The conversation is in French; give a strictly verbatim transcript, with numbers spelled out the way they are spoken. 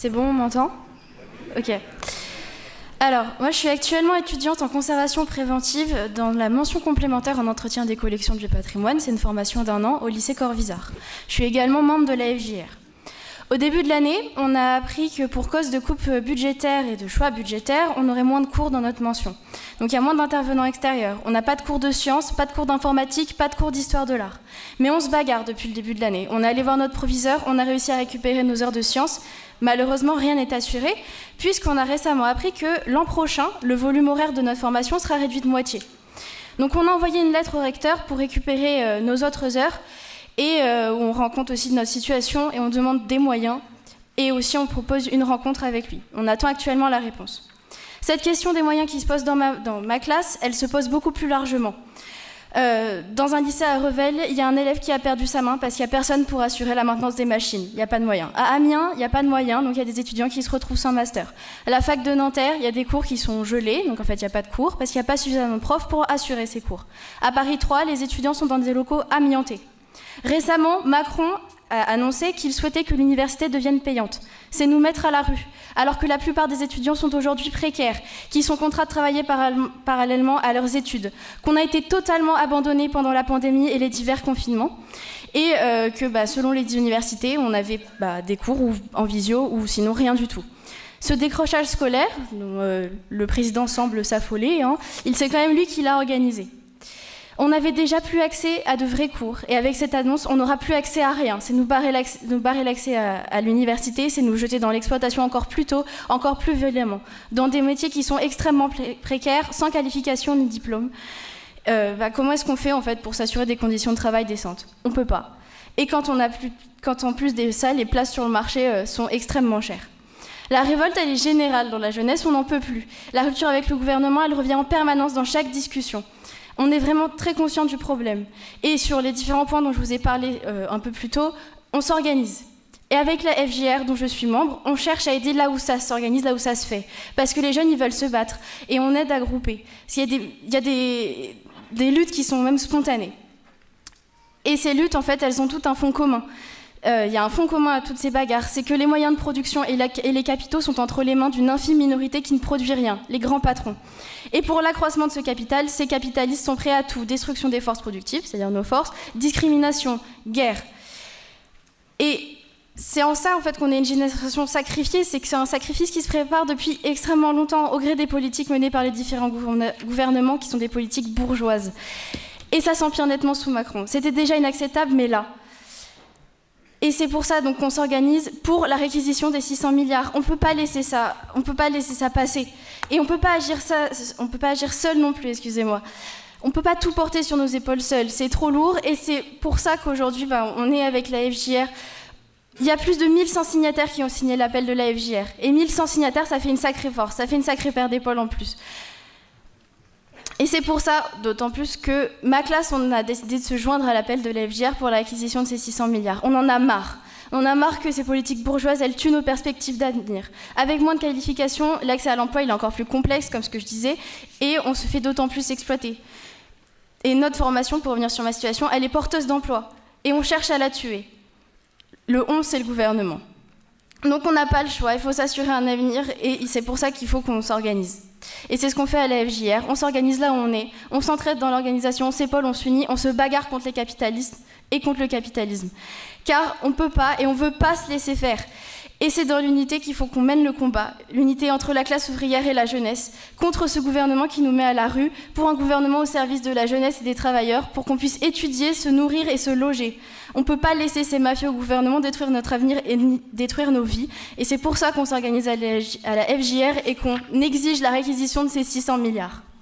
C'est bon, on m'entend? Ok. Alors, moi je suis actuellement étudiante en conservation préventive dans la mention complémentaire en entretien des collections du patrimoine. C'est une formation d'un an au lycée Corvisart. Je suis également membre de la F J R. Au début de l'année, on a appris que pour cause de coupes budgétaires et de choix budgétaires, on aurait moins de cours dans notre mention. Donc il y a moins d'intervenants extérieurs. On n'a pas de cours de sciences, pas de cours d'informatique, pas de cours d'histoire de l'art. Mais on se bagarre depuis le début de l'année. On est allé voir notre proviseur, on a réussi à récupérer nos heures de sciences. Malheureusement, rien n'est assuré, puisqu'on a récemment appris que l'an prochain, le volume horaire de notre formation sera réduit de moitié. Donc on a envoyé une lettre au recteur pour récupérer euh, nos autres heures, et euh, on rend compte aussi de notre situation et on demande des moyens, et aussi on propose une rencontre avec lui. On attend actuellement la réponse. Cette question des moyens qui se pose dans ma, dans ma classe, elle se pose beaucoup plus largement. Euh, dans un lycée à Revel, il y a un élève qui a perdu sa main parce qu'il n'y a personne pour assurer la maintenance des machines. Il n'y a pas de moyens. À Amiens, il n'y a pas de moyens, donc il y a des étudiants qui se retrouvent sans master. À la fac de Nanterre, il y a des cours qui sont gelés, donc en fait il n'y a pas de cours parce qu'il n'y a pas suffisamment de profs pour assurer ces cours. À Paris trois, les étudiants sont dans des locaux amiantés. Récemment, Macron a annoncé qu'il souhaitait que l'université devienne payante. C'est nous mettre à la rue, alors que la plupart des étudiants sont aujourd'hui précaires, qui sont contraints de travailler parallèlement à leurs études, qu'on a été totalement abandonnés pendant la pandémie et les divers confinements, et euh, que bah, selon les universités, on avait bah, des cours ou, en visio ou sinon rien du tout. Ce décrochage scolaire, dont euh, le président semble s'affoler, hein, il c'est quand même lui qui l'a organisé. On n'avait déjà plus accès à de vrais cours. Et avec cette annonce, on n'aura plus accès à rien. C'est nous barrer l'accès à, à l'université, c'est nous jeter dans l'exploitation encore plus tôt, encore plus violemment, dans des métiers qui sont extrêmement précaires, sans qualification ni diplôme. Euh, bah, comment est-ce qu'on fait en fait pour s'assurer des conditions de travail décentes? On ne peut pas. Et quand, on a plus, quand en plus de ça, les places sur le marché euh, sont extrêmement chères. La révolte, elle est générale dans la jeunesse, on n'en peut plus. La rupture avec le gouvernement, elle revient en permanence dans chaque discussion. On est vraiment très conscient du problème. Et sur les différents points dont je vous ai parlé euh, un peu plus tôt, on s'organise. Et avec la F J R dont je suis membre, on cherche à aider là où ça s'organise, là où ça se fait. Parce que les jeunes, ils veulent se battre. Et on aide à grouper. Parce qu'il y a des, il y a des, des luttes qui sont même spontanées. Et ces luttes, en fait, elles ont toutes un fond commun. Euh, il y a un fond commun à toutes ces bagarres, c'est que les moyens de production et, la, et les capitaux sont entre les mains d'une infime minorité qui ne produit rien, les grands patrons. Et pour l'accroissement de ce capital, ces capitalistes sont prêts à tout. Destruction des forces productives, c'est-à-dire nos forces, discrimination, guerre. Et c'est en ça en fait qu'on est une génération sacrifiée, c'est que c'est un sacrifice qui se prépare depuis extrêmement longtemps au gré des politiques menées par les différents gouvernements qui sont des politiques bourgeoises. Et ça s'empire nettement sous Macron. C'était déjà inacceptable, mais là... Et c'est pour ça donc qu'on s'organise pour la réquisition des six cents milliards. On ne peut pas laisser ça, on peut pas laisser ça passer. Et on ne peut pas agir ça, on peut pas agir seul non plus, excusez-moi. On ne peut pas tout porter sur nos épaules seuls, c'est trop lourd. Et c'est pour ça qu'aujourd'hui, bah, on est avec la F J R. Il y a plus de mille cent signataires qui ont signé l'appel de la F J R. Et mille cent signataires, ça fait une sacrée force, ça fait une sacrée paire d'épaules en plus. Et c'est pour ça, d'autant plus que ma classe, on a décidé de se joindre à l'appel de la F J R pour l'acquisition de ces six cents milliards. On en a marre. On a marre que ces politiques bourgeoises, elles tuent nos perspectives d'avenir. Avec moins de qualifications, l'accès à l'emploi, il est encore plus complexe, comme ce que je disais, et on se fait d'autant plus exploiter. Et notre formation, pour revenir sur ma situation, elle est porteuse d'emploi. Et on cherche à la tuer. Le on, c'est le gouvernement. Donc on n'a pas le choix, il faut s'assurer un avenir, et c'est pour ça qu'il faut qu'on s'organise. Et c'est ce qu'on fait à la F J R, on s'organise là où on est, on s'entraide dans l'organisation, on s'épaule, on s'unit, on se bagarre contre les capitalistes et contre le capitalisme. Car on ne peut pas et on ne veut pas se laisser faire. Et c'est dans l'unité qu'il faut qu'on mène le combat, l'unité entre la classe ouvrière et la jeunesse, contre ce gouvernement qui nous met à la rue, pour un gouvernement au service de la jeunesse et des travailleurs, pour qu'on puisse étudier, se nourrir et se loger. On ne peut pas laisser ces mafieux au gouvernement détruire notre avenir et détruire nos vies. Et c'est pour ça qu'on s'organise à la F J R et qu'on exige la réquisition de ces six cents milliards.